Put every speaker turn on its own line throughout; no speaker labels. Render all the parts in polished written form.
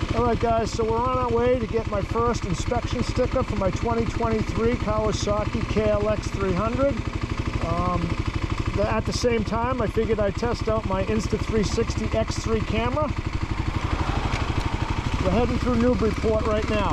Alright guys, so we're on our way to get my first inspection sticker for my 2023 Kawasaki Klx 300. At the same time, I figured I'd test out my Insta360 X3 camera. We're heading through Newburyport right now.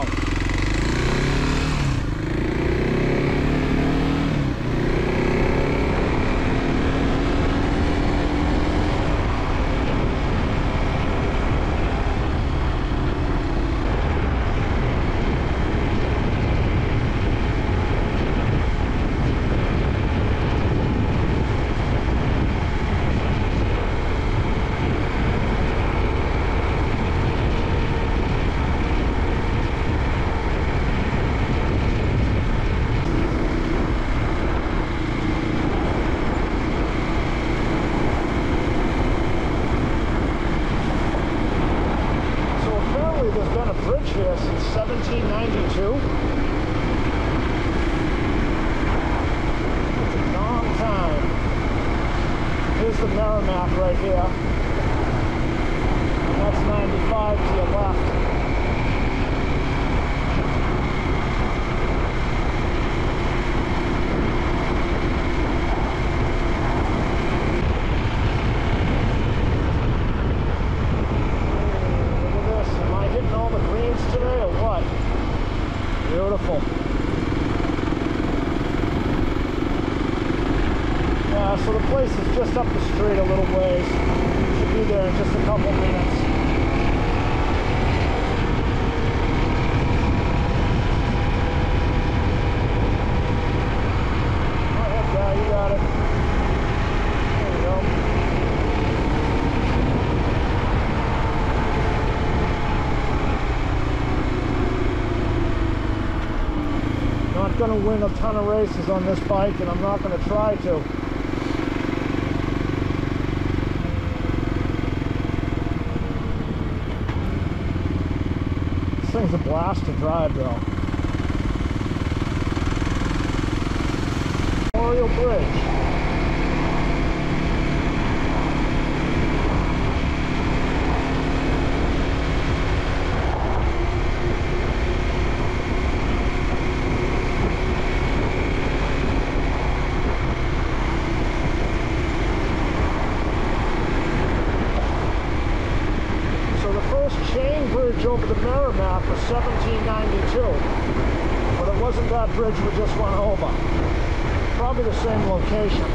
Here since 1792. It's a long time. Here's the Merrimack right here. And that's 95 to your left. Today or what? Beautiful. Yeah, so the place is just up the street a little ways. Should be there in just a couple minutes. Go ahead, guy, you got it. There you go. Not going to win a ton of races on this bike, and I'm not going to try to. This thing's a blast to drive though. Memorial Bridge. Chain bridge over the Merrimack was 1792, but it wasn't that bridge we just went over. Probably the same location.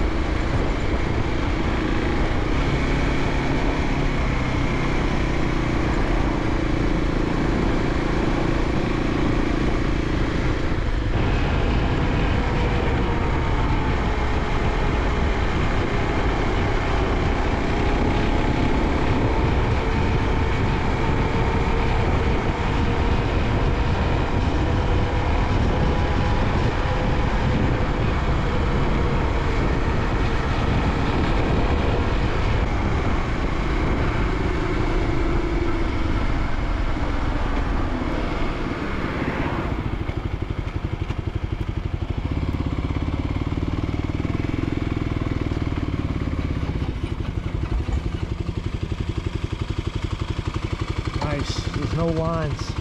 Nice, there's no lines.